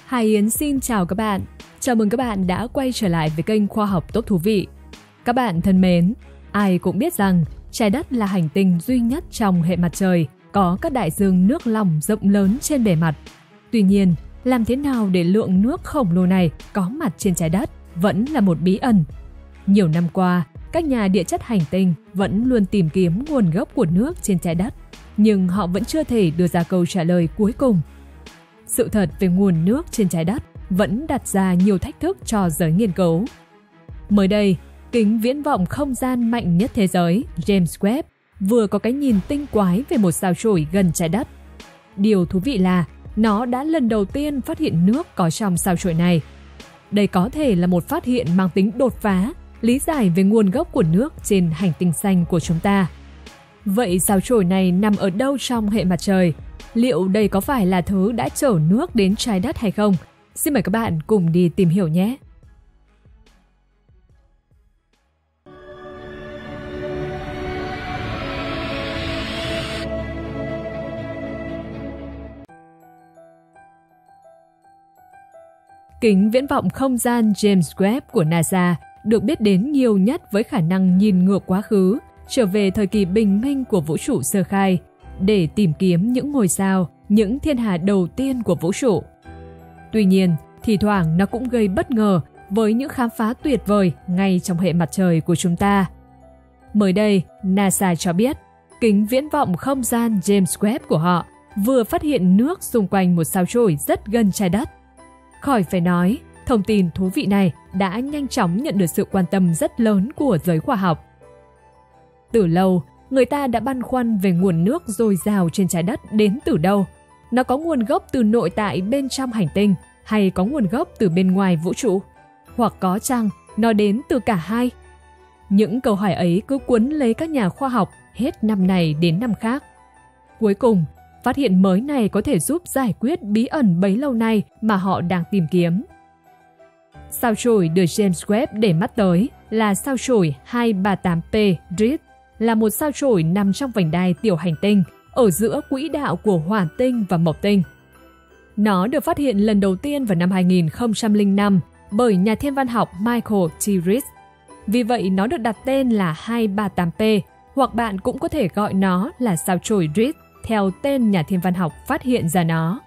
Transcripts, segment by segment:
Hải Yến xin chào các bạn. Chào mừng các bạn đã quay trở lại với kênh Khoa học Tốt Thú Vị. Các bạn thân mến, ai cũng biết rằng Trái Đất là hành tinh duy nhất trong hệ mặt trời có các đại dương nước lỏng rộng lớn trên bề mặt. Tuy nhiên, làm thế nào để lượng nước khổng lồ này có mặt trên Trái Đất vẫn là một bí ẩn. Nhiều năm qua, các nhà địa chất hành tinh vẫn luôn tìm kiếm nguồn gốc của nước trên Trái Đất, nhưng họ vẫn chưa thể đưa ra câu trả lời cuối cùng. Sự thật về nguồn nước trên Trái Đất vẫn đặt ra nhiều thách thức cho giới nghiên cứu. Mới đây, kính viễn vọng không gian mạnh nhất thế giới, James Webb, vừa có cái nhìn tinh quái về một sao chổi gần Trái Đất. Điều thú vị là nó đã lần đầu tiên phát hiện nước có trong sao chổi này. Đây có thể là một phát hiện mang tính đột phá, lý giải về nguồn gốc của nước trên hành tinh xanh của chúng ta. Vậy sao chổi này nằm ở đâu trong hệ mặt trời? Liệu đây có phải là thứ đã chở nước đến Trái Đất hay không? Xin mời các bạn cùng đi tìm hiểu nhé! Kính viễn vọng không gian James Webb của NASA được biết đến nhiều nhất với khả năng nhìn ngược quá khứ, trở về thời kỳ bình minh của vũ trụ sơ khai, để tìm kiếm những ngôi sao, những thiên hà đầu tiên của vũ trụ. Tuy nhiên, thi thoảng nó cũng gây bất ngờ với những khám phá tuyệt vời ngay trong hệ mặt trời của chúng ta. Mới đây, NASA cho biết, kính viễn vọng không gian James Webb của họ vừa phát hiện nước xung quanh một sao chổi rất gần Trái Đất. Khỏi phải nói, thông tin thú vị này đã nhanh chóng nhận được sự quan tâm rất lớn của giới khoa học. Từ lâu, người ta đã băn khoăn về nguồn nước dồi dào trên Trái Đất đến từ đâu. Nó có nguồn gốc từ nội tại bên trong hành tinh hay có nguồn gốc từ bên ngoài vũ trụ? Hoặc có chăng nó đến từ cả hai? Những câu hỏi ấy cứ cuốn lấy các nhà khoa học hết năm này đến năm khác. Cuối cùng, phát hiện mới này có thể giúp giải quyết bí ẩn bấy lâu nay mà họ đang tìm kiếm. Sao chổi được James Webb để mắt tới là sao chổi 238P Dris, là một sao chổi nằm trong vành đai tiểu hành tinh ở giữa quỹ đạo của Hỏa tinh và Mộc tinh. Nó được phát hiện lần đầu tiên vào năm 2005 bởi nhà thiên văn học Michael T. Rees. Vì vậy nó được đặt tên là 238P, hoặc bạn cũng có thể gọi nó là sao chổi Dris theo tên nhà thiên văn học phát hiện ra nó.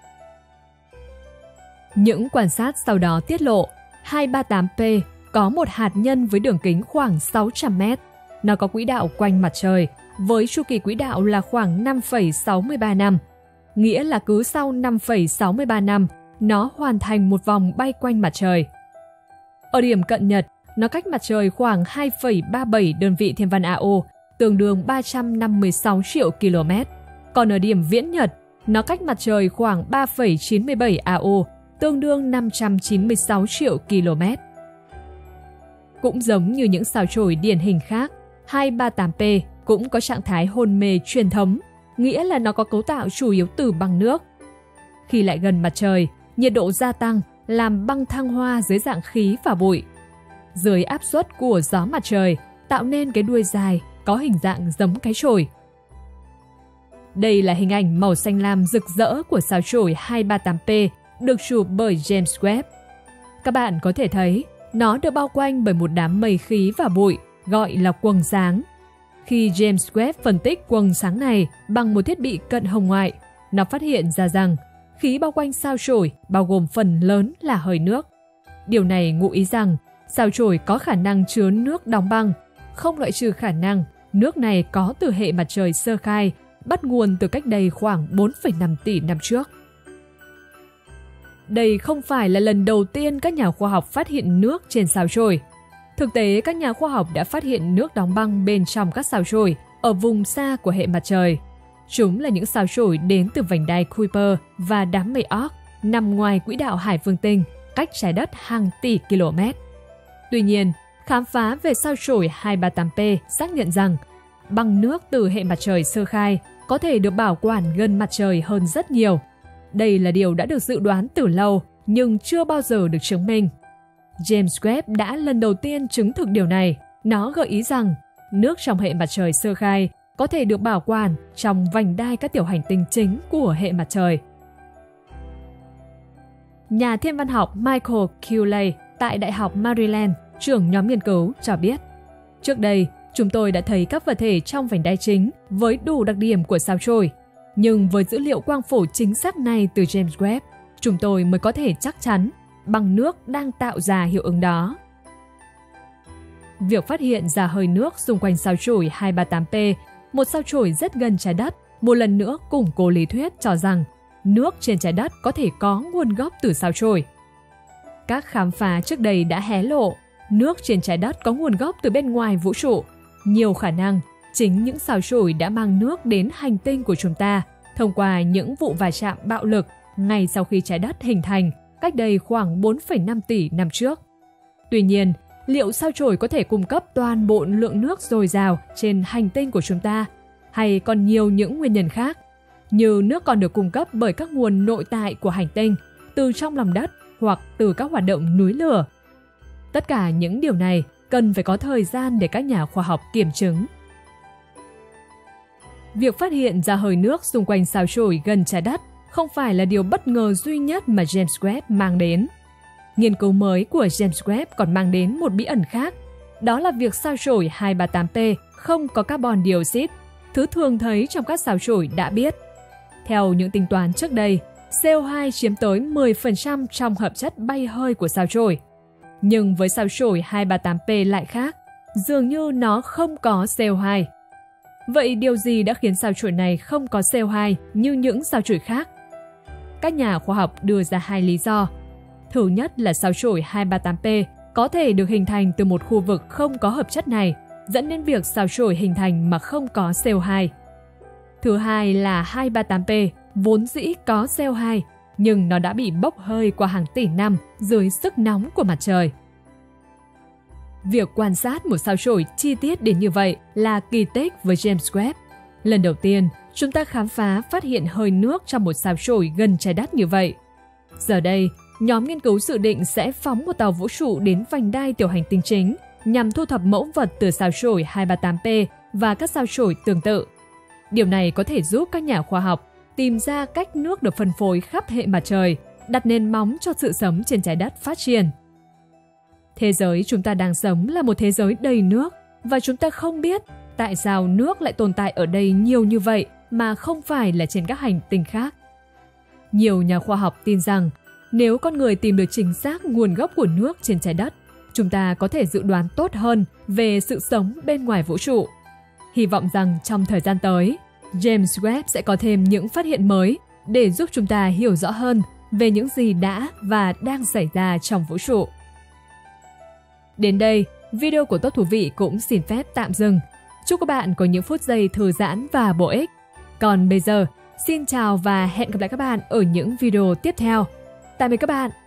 Những quan sát sau đó tiết lộ 238P có một hạt nhân với đường kính khoảng 600 mét. Nó có quỹ đạo quanh mặt trời, với chu kỳ quỹ đạo là khoảng 5,63 năm. Nghĩa là cứ sau 5,63 năm, nó hoàn thành một vòng bay quanh mặt trời. Ở điểm cận nhật, nó cách mặt trời khoảng 2,37 đơn vị thiên văn AO, tương đương 356 triệu km. Còn ở điểm viễn nhật, nó cách mặt trời khoảng 3,97 AO, tương đương 596 triệu km. Cũng giống như những sao chổi điển hình khác, 238P cũng có trạng thái hôn mê truyền thống, nghĩa là nó có cấu tạo chủ yếu từ băng nước. Khi lại gần mặt trời, nhiệt độ gia tăng, làm băng thăng hoa dưới dạng khí và bụi. Dưới áp suất của gió mặt trời, tạo nên cái đuôi dài, có hình dạng giống cái chổi. Đây là hình ảnh màu xanh lam rực rỡ của sao chổi 238P được chụp bởi James Webb. Các bạn có thể thấy, nó được bao quanh bởi một đám mây khí và bụi, gọi là quầng sáng. Khi James Webb phân tích quầng sáng này bằng một thiết bị cận hồng ngoại, nó phát hiện ra rằng khí bao quanh sao chổi bao gồm phần lớn là hơi nước. Điều này ngụ ý rằng sao chổi có khả năng chứa nước đóng băng, không loại trừ khả năng nước này có từ hệ mặt trời sơ khai, bắt nguồn từ cách đây khoảng 4,5 tỷ năm trước. Đây không phải là lần đầu tiên các nhà khoa học phát hiện nước trên sao chổi. Thực tế, các nhà khoa học đã phát hiện nước đóng băng bên trong các sao chổi ở vùng xa của hệ mặt trời. Chúng là những sao chổi đến từ vành đai Kuiper và đám mây Oort nằm ngoài quỹ đạo Hải Vương tinh, cách Trái Đất hàng tỷ km. Tuy nhiên, khám phá về sao chổi 238P xác nhận rằng băng nước từ hệ mặt trời sơ khai có thể được bảo quản gần mặt trời hơn rất nhiều. Đây là điều đã được dự đoán từ lâu nhưng chưa bao giờ được chứng minh. James Webb đã lần đầu tiên chứng thực điều này. Nó gợi ý rằng nước trong hệ mặt trời sơ khai có thể được bảo quản trong vành đai các tiểu hành tinh chính của hệ mặt trời. nhà thiên văn học Michael Cooley tại Đại học Maryland, trưởng nhóm nghiên cứu, cho biết. Trước đây, chúng tôi đã thấy các vật thể trong vành đai chính với đủ đặc điểm của sao chổi. Nhưng với dữ liệu quang phổ chính xác này từ James Webb, chúng tôi mới có thể chắc chắn băng nước đang tạo ra hiệu ứng đó. Việc phát hiện ra hơi nước xung quanh sao chổi 238P, một sao chổi rất gần trái đất, một lần nữa củng cố lý thuyết cho rằng nước trên trái đất có thể có nguồn gốc từ sao chổi. Các khám phá trước đây đã hé lộ nước trên trái đất có nguồn gốc từ bên ngoài vũ trụ. Nhiều khả năng chính những sao chổi đã mang nước đến hành tinh của chúng ta thông qua những vụ va chạm bạo lực ngay sau khi trái đất hình thành cách đây khoảng 4,5 tỷ năm trước. Tuy nhiên, liệu sao chổi có thể cung cấp toàn bộ lượng nước dồi dào trên hành tinh của chúng ta, hay còn nhiều những nguyên nhân khác, như nước còn được cung cấp bởi các nguồn nội tại của hành tinh, từ trong lòng đất hoặc từ các hoạt động núi lửa? Tất cả những điều này cần phải có thời gian để các nhà khoa học kiểm chứng. Việc phát hiện ra hơi nước xung quanh sao chổi gần trái đất không phải là điều bất ngờ duy nhất mà James Webb mang đến. Nghiên cứu mới của James Webb còn mang đến một bí ẩn khác, đó là việc sao chổi 238P không có carbon dioxide, thứ thường thấy trong các sao chổi đã biết. Theo những tính toán trước đây, CO2 chiếm tới 10% trong hợp chất bay hơi của sao chổi. Nhưng với sao chổi 238P lại khác, dường như nó không có CO2. Vậy điều gì đã khiến sao chổi này không có CO2 như những sao chổi khác? Các nhà khoa học đưa ra hai lý do. Thứ nhất là sao chổi 238P có thể được hình thành từ một khu vực không có hợp chất này, dẫn đến việc sao chổi hình thành mà không có CO2. Thứ hai là 238P vốn dĩ có CO2, nhưng nó đã bị bốc hơi qua hàng tỷ năm dưới sức nóng của mặt trời. Việc quan sát một sao chổi chi tiết đến như vậy là kỳ tích với James Webb. Lần đầu tiên, chúng ta khám phá phát hiện hơi nước trong một sao chổi gần trái đất như vậy. Giờ đây, nhóm nghiên cứu dự định sẽ phóng một tàu vũ trụ đến vành đai tiểu hành tinh chính nhằm thu thập mẫu vật từ sao chổi 238P và các sao chổi tương tự. Điều này có thể giúp các nhà khoa học tìm ra cách nước được phân phối khắp hệ mặt trời, đặt nền móng cho sự sống trên trái đất phát triển. Thế giới chúng ta đang sống là một thế giới đầy nước, và chúng ta không biết tại sao nước lại tồn tại ở đây nhiều như vậy mà không phải là trên các hành tinh khác. Nhiều nhà khoa học tin rằng nếu con người tìm được chính xác nguồn gốc của nước trên trái đất, chúng ta có thể dự đoán tốt hơn về sự sống bên ngoài vũ trụ. Hy vọng rằng trong thời gian tới, James Webb sẽ có thêm những phát hiện mới để giúp chúng ta hiểu rõ hơn về những gì đã và đang xảy ra trong vũ trụ. Đến đây, video của Tốt Thú Vị cũng xin phép tạm dừng. Chúc các bạn có những phút giây thư giãn và bổ ích. Còn bây giờ, xin chào và hẹn gặp lại các bạn ở những video tiếp theo. Tạm biệt các bạn!